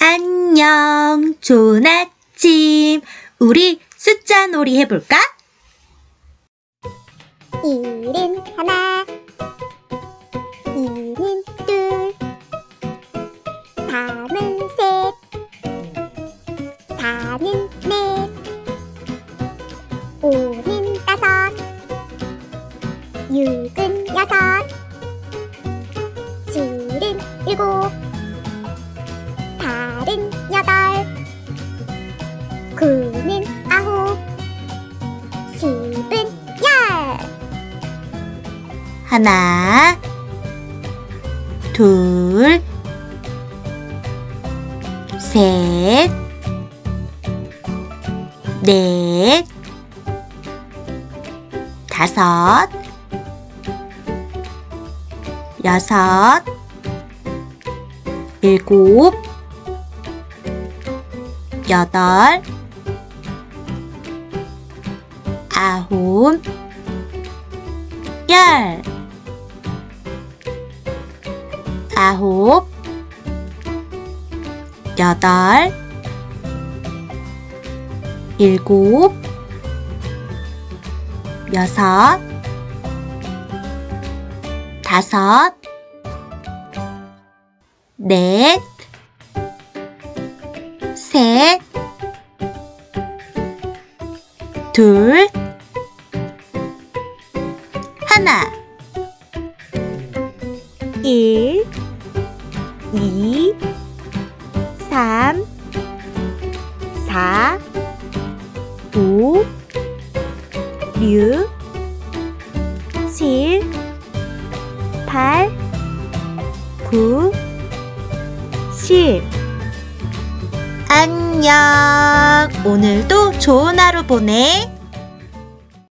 안녕, 좋은 아침. 우리 숫자 놀이 해볼까? 1은 하나, 2는 둘, 3은 셋, 4는 넷, 5는 다섯, 6은 여섯, 7은 일곱, 8은 여덟, 9는 아홉, 10은 열. 하나, 둘, 셋, 넷, 다섯, 여섯, 일곱, 여덟, 아홉, 열. 아홉, 여덟, 일곱, 여섯, 다섯, 넷, 셋, 둘, 하나. 1, 2, 3, 4, 5, 6, 7, 8, 9, 10. 안녕. 오늘도 좋은 하루 보내.